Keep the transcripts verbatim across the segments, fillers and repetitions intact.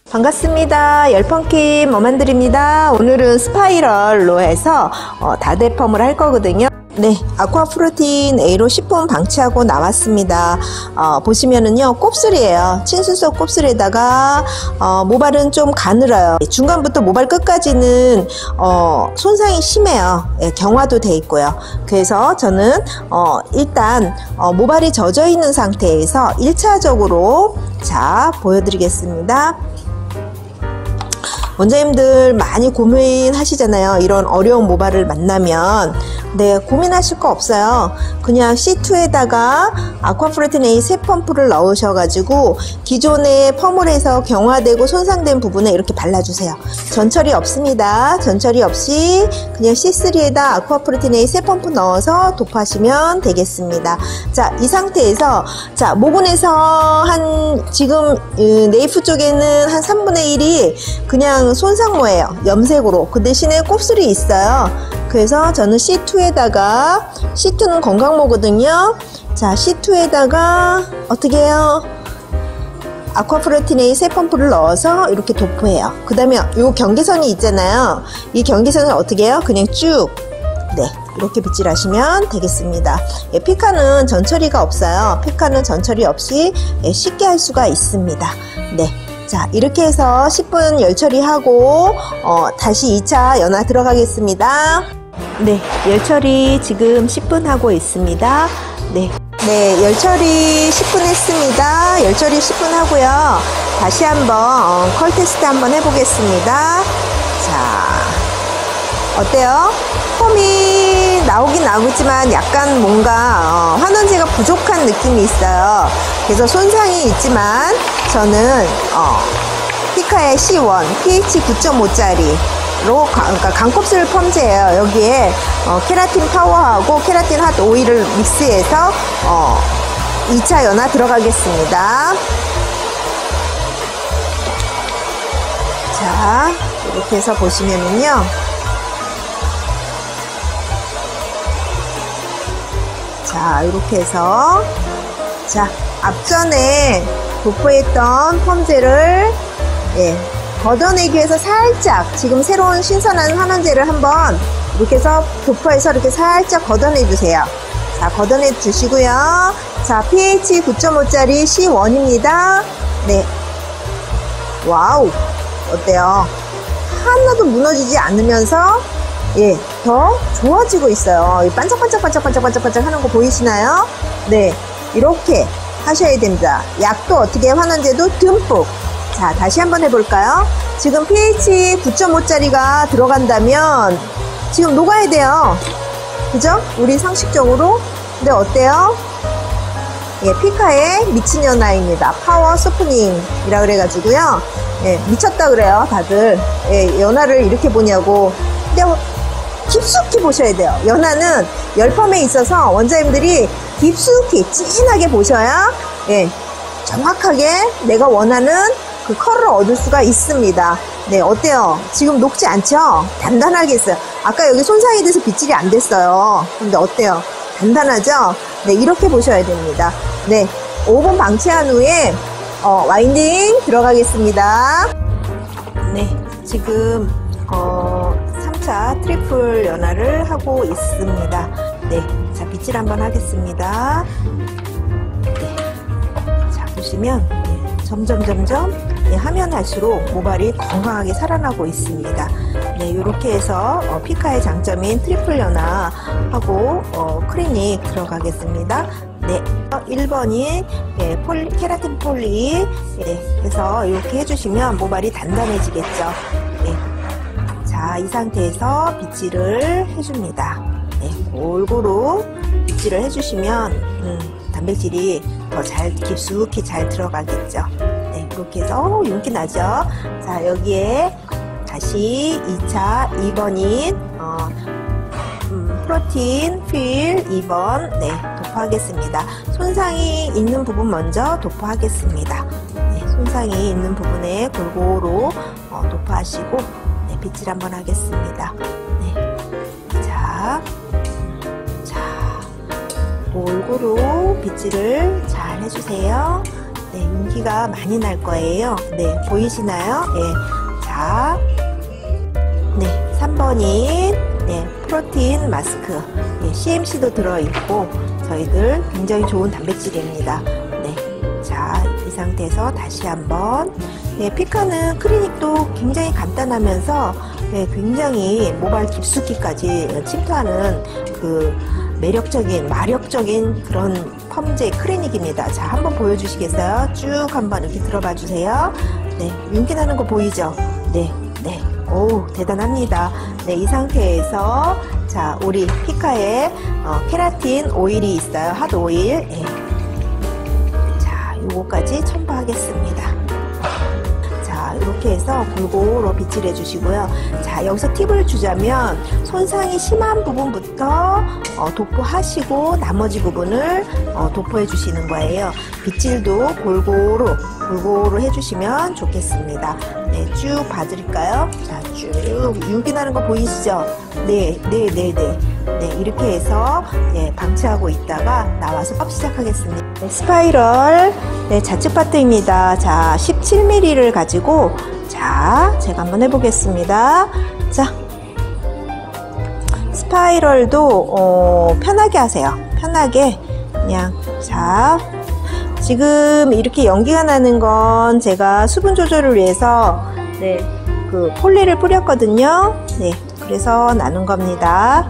반갑습니다. 열펌킴 머만들입니다. 오늘은 스파이럴로 해서 어, 다대펌을 할 거거든요. 네, 아쿠아프로틴 A로 십 분 방치하고 나왔습니다. 어, 보시면은요, 곱슬이에요. 친순속 곱슬에다가 어, 모발은 좀 가늘어요. 중간부터 모발 끝까지는 어, 손상이 심해요. 예, 경화도 돼 있고요. 그래서 저는 어, 일단 어, 모발이 젖어 있는 상태에서 일 차적으로 자 보여드리겠습니다. 원장님들 많이 고민하시잖아요. 이런 어려운 모발을 만나면. 네, 고민하실 거 없어요. 그냥 씨 투에다가 아쿠아프로틴 A 세 펌프를 넣으셔가지고 기존에 펌을 해서 경화되고 손상된 부분에 이렇게 발라주세요. 전처리 없습니다. 전처리 없이 그냥 씨 쓰리에다 아쿠아프로틴 A 세 펌프 넣어서 도포하시면 되겠습니다. 자, 이 상태에서 자 모근에서 한 지금 네이프 쪽에는 한 삼분의 일이 그냥 손상모예요. 염색으로. 그 대신에 곱슬이 있어요. 그래서 저는 씨 투에다가 씨 투는 건강모거든요. 자, 씨 투에다가 어떻게 해요? 아쿠아프로틴 A 세 펌프를 넣어서 이렇게 도포해요. 그 다음에 요 경계선이 있잖아요. 이 경계선을 어떻게 해요? 그냥 쭉 네, 이렇게 빗질하시면 되겠습니다. 예, 피카는 전처리가 없어요. 피카는 전처리 없이 예, 쉽게 할 수가 있습니다. 네. 자, 이렇게 해서 십 분 열처리하고 어, 다시 이 차 연화 들어가겠습니다. 네, 열처리 지금 십 분 하고 있습니다. 네, 네, 열처리 십 분 했습니다. 열처리 십 분 하고요. 다시 한번 어, 컬 테스트 한번 해보겠습니다. 자, 어때요? 펌이 나오긴 나오지만 약간 뭔가 어, 환원제가 부족한 느낌이 있어요. 그래서 손상이 있지만 저는 어, 피카의 씨 원 피에이치 구 점 오짜리로 그러니까 강곱슬 펌제예요. 여기에 어, 케라틴 파워하고 케라틴 핫 오일을 믹스해서 어, 이 차 연화 들어가겠습니다. 자, 이렇게 해서 보시면은요. 자, 이렇게 해서 자, 앞전에 도포했던 펌제를 예, 걷어내기 위해서 살짝 지금 새로운 신선한 환원제를 한번 이렇게 해서 도포해서 이렇게 살짝 걷어내 주세요. 자, 걷어내 주시고요. 자, 피에이치 구 점 오짜리 씨 원입니다. 네. 와우. 어때요? 하나도 무너지지 않으면서 예, 더 좋아지고 있어요. 반짝반짝반짝반짝반짝반짝 하는 거 보이시나요? 네, 이렇게 하셔야 됩니다. 약도 어떻게 환원제도 듬뿍. 자, 다시 한번 해볼까요? 지금 피에이치 구 점 오짜리가 들어간다면 지금 녹아야 돼요. 그죠? 우리 상식적으로. 근데 어때요? 예, 피카의 미친 연화입니다. 파워 소프닝이라 그래가지고요. 예, 미쳤다 그래요, 다들. 예, 연화를 이렇게 보냐고. 근데 깊숙이 보셔야 돼요. 연화는 열펌에 있어서 원장님들이 깊숙이 진하게 보셔야 예, 정확하게 내가 원하는 그 컬을 얻을 수가 있습니다. 네, 어때요? 지금 녹지 않죠? 단단하게 했어요. 아까 여기 손상이 돼서 빗질이 안 됐어요. 근데 어때요? 단단하죠? 네, 이렇게 보셔야 됩니다. 네, 오 분 방치한 후에 어, 와인딩 들어가겠습니다. 네, 지금 어, 삼 차 트리플 연화를 하고 있습니다. 네, 자, 빗질 한번 하겠습니다. 네, 자, 보시면 네, 점점 점점 네, 하면 할수록 모발이 건강하게 살아나고 있습니다. 네, 이렇게 해서 어, 피카의 장점인 트리플 연화하고 어, 클리닉 들어가겠습니다. 네, 일 번이 예, 폴리, 케라틴 폴리 예, 해서 이렇게 해주시면 모발이 단단해지겠죠. 예. 자, 이 상태에서 빗질을 해줍니다. 네, 골고루 빗질을 해주시면 음, 단백질이 더 잘 깊숙이 잘 들어가겠죠. 네, 이렇게 해서 오, 윤기 나죠. 자, 여기에 다시 이 차 이 번인 어, 음, 프로틴 필 이 번 네, 도포하겠습니다. 손상이 있는 부분 먼저 도포하겠습니다. 네, 손상이 있는 부분에 골고루 어, 도포하시고 네, 빗질 한번 하겠습니다. 네, 자, 자, 골고루 빗질을 잘 해주세요. 네, 윤기 윤기가 많이 날 거예요. 네, 보이시나요? 네, 자, 네, 삼 번인 네, 프로틴 마스크. 네, 씨엠씨도 들어있고 저희들 굉장히 좋은 단백질입니다. 네, 자, 이 상태에서 다시 한번. 네, 피카는 클리닉도 굉장히 간단하면서 네, 굉장히 모발 깊숙이까지 침투하는 그 매력적인, 마력적인 그런 펌제 클리닉입니다. 자, 한번 보여주시겠어요? 쭉 한번 이렇게 들어봐 주세요. 네, 윤기 나는 거 보이죠? 네, 네. 오, 대단합니다. 네, 이 상태에서 자, 우리 피카에 어, 케라틴 오일이 있어요. 핫 오일. 네. 자, 요거까지 첨부하겠습니다. 자, 이렇게 해서 골고루 빗질 해주시고요. 자, 여기서 팁을 주자면 손상이 심한 부분부터 어, 도포하시고 나머지 부분을 어, 도포해 주시는 거예요. 빗질도 골고루 골고루 해주시면 좋겠습니다. 네, 쭉 봐드릴까요? 자, 쭉 윤기 나는 거 보이시죠? 네, 네, 네, 네. 네, 이렇게 해서 네, 방치하고 있다가 나와서 ปั๊ 시작하겠습니다. 네, 스파이럴 네, 좌측 파트입니다. 자, 십칠 밀리미터를 가지고 자, 제가 한번 해보겠습니다. 자, 스파이럴도 어, 편하게 하세요. 편하게 그냥. 자, 지금 이렇게 연기가 나는 건 제가 수분 조절을 위해서 네, 그 폴리를 뿌렸거든요. 네, 그래서 나는 겁니다.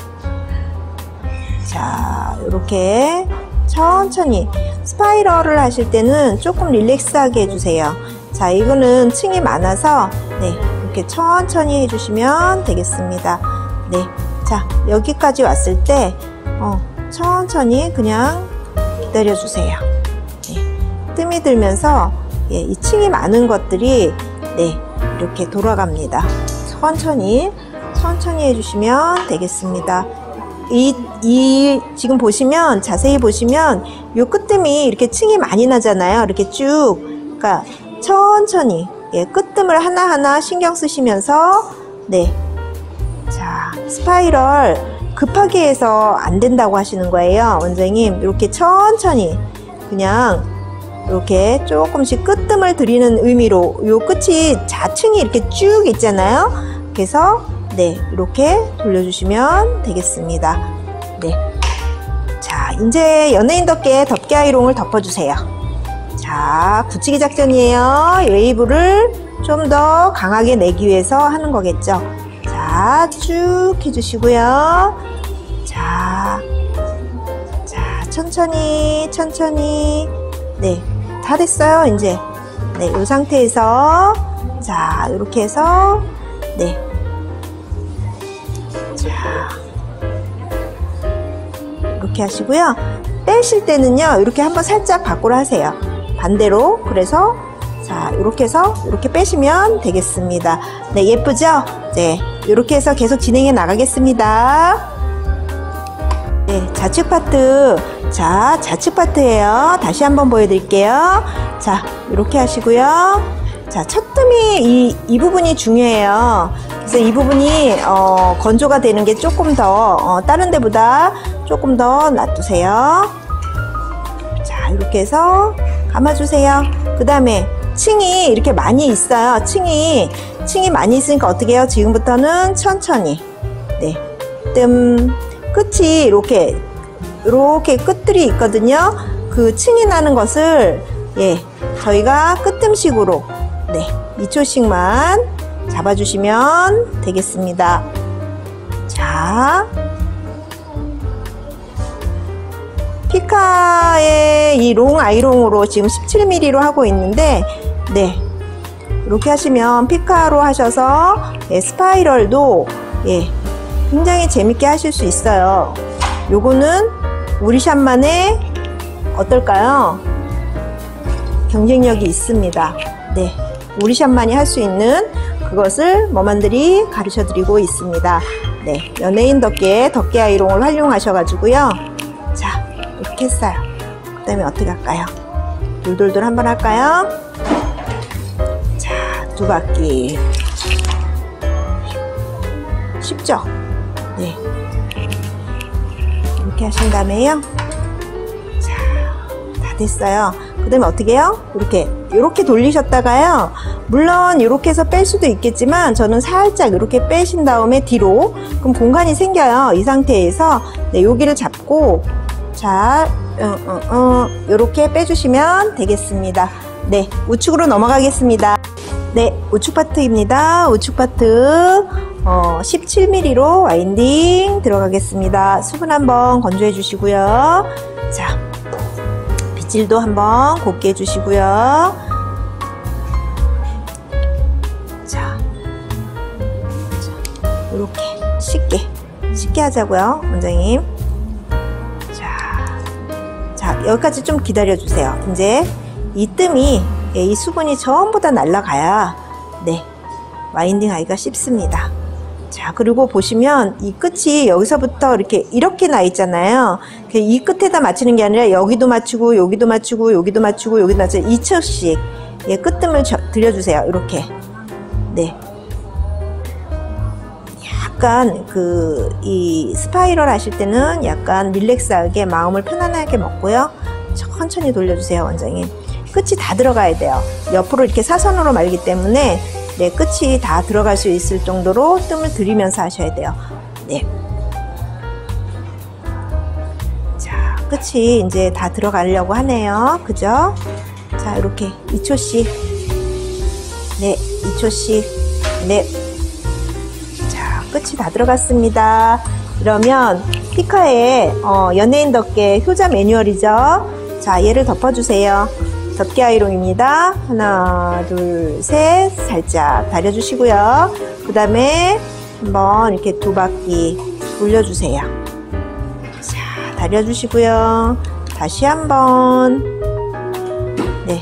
자, 이렇게 천천히 스파이럴을 하실 때는 조금 릴렉스하게 해주세요. 자, 이거는 층이 많아서 네, 이렇게 천천히 해주시면 되겠습니다. 네, 자, 여기까지 왔을 때 어, 천천히 그냥 기다려주세요. 네, 뜸이 들면서 예, 이 층이 많은 것들이 네, 이렇게 돌아갑니다. 천천히 천천히 해주시면 되겠습니다. 이, 이, 지금 보시면, 자세히 보시면, 요 끝뜸이 이렇게 층이 많이 나잖아요. 이렇게 쭉. 그러니까, 천천히, 예, 끝뜸을 하나하나 신경 쓰시면서, 네. 자, 스파이럴 급하게 해서 안 된다고 하시는 거예요. 원장님, 이렇게 천천히, 그냥, 이렇게 조금씩 끝뜸을 들이는 의미로, 요 끝이 좌층이 이렇게 쭉 있잖아요. 그래서, 네, 이렇게 돌려주시면 되겠습니다. 네. 자, 이제 연예인 덮개 덮개 아이롱을 덮어주세요. 자, 굳히기 작전이에요. 웨이브를 좀 더 강하게 내기 위해서 하는 거겠죠. 자, 쭉 해주시고요. 자, 자, 천천히, 천천히. 네, 다 됐어요, 이제. 네, 이 상태에서. 자, 이렇게 해서. 네. 자, 이렇게 하시고요. 빼실 때는요, 이렇게 한번 살짝 밖으로 하세요. 반대로. 그래서 자, 이렇게 해서 이렇게 빼시면 되겠습니다. 네, 예쁘죠? 네, 이렇게 해서 계속 진행해 나가겠습니다. 네, 좌측 파트. 자, 좌측 파트예요. 다시 한번 보여드릴게요. 자, 이렇게 하시고요. 자, 첫 뜸이 이, 이 부분이 중요해요. 그래서 이 부분이 어, 건조가 되는 게 조금 더 어, 다른 데보다 조금 더 놔두세요. 자, 이렇게 해서 감아주세요. 그 다음에 층이 이렇게 많이 있어요. 층이 층이 많이 있으니까 어떻게 해요? 지금부터는 천천히. 네, 뜸 끝이 이렇게 이렇게 끝들이 있거든요. 그 층이 나는 것을 예, 저희가 끝뜸식으로 네, 이 초씩만 잡아주시면 되겠습니다. 자, 피카의 이 롱 아이롱으로 지금 십칠 밀리미터로 하고 있는데, 네, 이렇게 하시면 피카로 하셔서 예, 스파이럴도 예, 굉장히 재밌게 하실 수 있어요. 요거는 우리 샵만의 어떨까요? 경쟁력이 있습니다. 네, 우리 샵만이 할 수 있는 그것을 머만들이 가르쳐 드리고 있습니다. 네, 연예인 덮개 덮개 아이롱을 활용하셔가지고요. 자, 이렇게 했어요. 그 다음에 어떻게 할까요? 돌돌돌 한번 할까요? 자, 두 바퀴. 쉽죠? 네, 이렇게 하신 다음에요. 자, 다 됐어요. 그 다음에 어떻게 해요? 이렇게 이렇게 돌리셨다가요, 물론 이렇게 해서 뺄 수도 있겠지만 저는 살짝 이렇게 빼신 다음에 뒤로, 그럼 공간이 생겨요. 이 상태에서 네, 여기를 잡고 자 어, 어, 어, 이렇게 빼주시면 되겠습니다. 네, 우측으로 넘어가겠습니다. 네, 우측 파트입니다. 우측 파트 어, 십칠 밀리미터로 와인딩 들어가겠습니다. 수분 한번 건조해 주시고요. 자, 빗질도 한번 곱게 해주시고요. 자, 이렇게 쉽게 쉽게 하자고요, 원장님. 자, 자 여기까지 좀 기다려 주세요. 이제 이 뜸이, 이 수분이 전부 다 날아가야 네, 와인딩 하기가 쉽습니다. 자, 그리고 보시면 이 끝이 여기서부터 이렇게 이렇게 나 있잖아요. 이 끝에다 맞추는 게 아니라 여기도 맞추고 여기도 맞추고 여기도 맞추고 여기도 맞추고 이 척씩 예, 끝뜸을 들여주세요. 이렇게. 네. 약간 그 이 스파이럴 하실 때는 약간 릴렉스하게 마음을 편안하게 먹고요. 천천히 돌려주세요, 원장님. 끝이 다 들어가야 돼요. 옆으로 이렇게 사선으로 말기 때문에 네, 끝이 다 들어갈 수 있을 정도로 뜸을 들이면서 하셔야 돼요. 네. 자, 끝이 이제 다 들어가려고 하네요. 그죠? 자, 이렇게 이 초씩. 네, 이 초씩. 네. 자, 끝이 다 들어갔습니다. 그러면 피카의 어, 연예인답게 효자 매뉴얼이죠. 자, 얘를 덮어주세요. 덮개 아이롱입니다. 하나, 둘, 셋, 살짝 다려주시고요. 그 다음에 한번 이렇게 두 바퀴 돌려주세요. 자, 다려주시고요. 다시 한번. 네.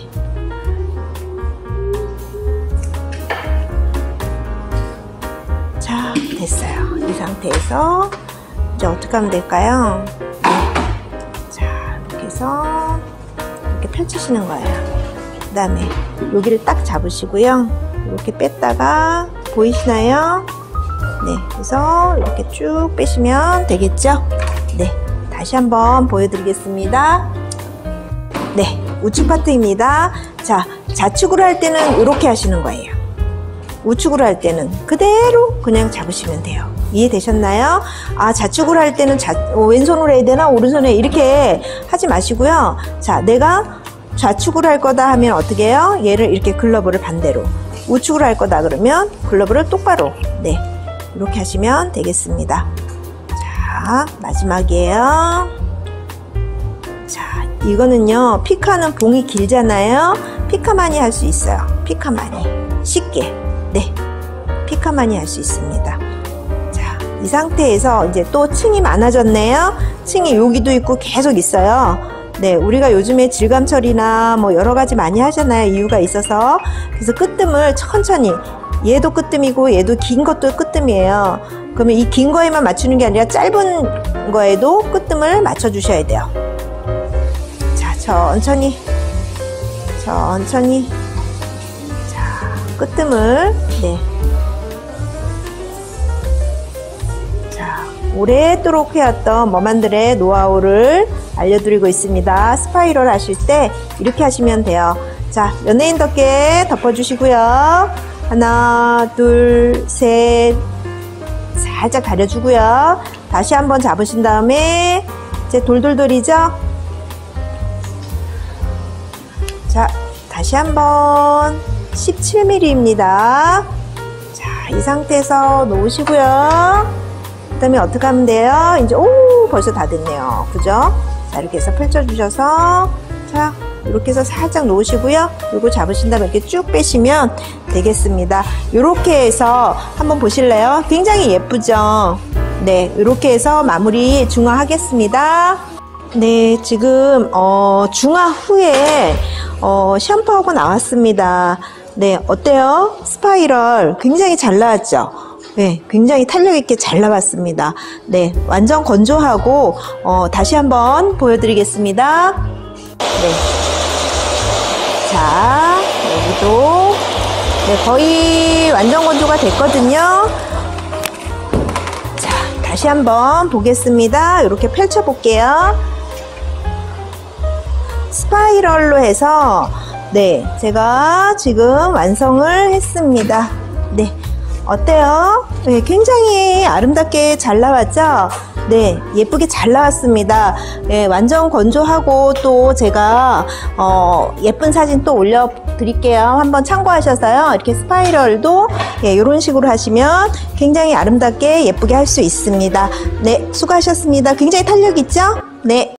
자, 됐어요. 이 상태에서 이제 어떻게 하면 될까요? 네. 자, 이렇게 해서 펼치시는 거예요. 그 다음에 여기를 딱 잡으시고요. 이렇게 뺐다가 보이시나요? 네, 그래서 이렇게 쭉 빼시면 되겠죠? 네, 다시 한번 보여드리겠습니다. 네, 우측 파트입니다. 자, 좌측으로 할 때는 이렇게 하시는 거예요. 우측으로 할 때는 그대로 그냥 잡으시면 돼요. 이해되셨나요? 아, 좌측으로 할 때는 좌, 왼손으로 해야 되나 오른손에 이렇게 하지 마시고요. 자, 내가 좌측으로 할 거다 하면 어떻게 해요? 얘를 이렇게 글러브를 반대로, 우측으로 할 거다 그러면 글러브를 똑바로, 네, 이렇게 하시면 되겠습니다. 자, 마지막이에요. 자, 이거는요, 피카는 봉이 길잖아요. 피카만이 할 수 있어요. 피카만이 쉽게, 네, 피카만이 할 수 있습니다. 자, 이 상태에서 이제 또 층이 많아졌네요. 층이 여기도 있고 계속 있어요. 네, 우리가 요즘에 질감 처리나 뭐 여러 가지 많이 하잖아요. 이유가 있어서. 그래서 끝뜸을 천천히, 얘도 끝뜸이고 얘도 긴 것도 끝뜸이에요. 그러면 이 긴 거에만 맞추는 게 아니라 짧은 거에도 끝뜸을 맞춰 주셔야 돼요. 자, 천천히 천천히. 자, 끝뜸을, 네, 자, 오래도록 해왔던 머만들의 노하우를 알려드리고 있습니다. 스파이럴 하실 때 이렇게 하시면 돼요. 자, 연예인답게 덮어주시고요. 하나, 둘, 셋. 살짝 다려주고요. 다시 한번 잡으신 다음에 이제 돌돌돌이죠? 자, 다시 한번 십칠 밀리미터입니다. 자, 이 상태에서 놓으시고요. 그 다음에 어떻게 하면 돼요? 이제 오, 벌써 다 됐네요. 그죠? 자, 이렇게 해서 펼쳐주셔서, 자, 이렇게 해서 살짝 놓으시고요. 그리고 잡으신 다음에 이렇게 쭉 빼시면 되겠습니다. 이렇게 해서 한번 보실래요? 굉장히 예쁘죠? 네, 이렇게 해서 마무리 중화하겠습니다. 네, 지금 어, 중화 후에 어, 샴푸하고 나왔습니다. 네, 어때요? 스파이럴 굉장히 잘 나왔죠? 네, 굉장히 탄력 있게 잘 나왔습니다. 네, 완전 건조하고 어, 다시 한번 보여드리겠습니다. 네, 자, 여기도 네, 거의 완전 건조가 됐거든요. 자, 다시 한번 보겠습니다. 이렇게 펼쳐 볼게요. 스파이럴로 해서 네, 제가 지금 완성을 했습니다. 네, 어때요? 네, 굉장히 아름답게 잘 나왔죠? 네, 예쁘게 잘 나왔습니다. 네, 완전 건조하고 또 제가 어, 예쁜 사진 또 올려 드릴게요. 한번 참고하셔서요. 이렇게 스파이럴도 예, 이런 식으로 하시면 굉장히 아름답게 예쁘게 할 수 있습니다. 네, 수고하셨습니다. 굉장히 탄력 있죠? 네.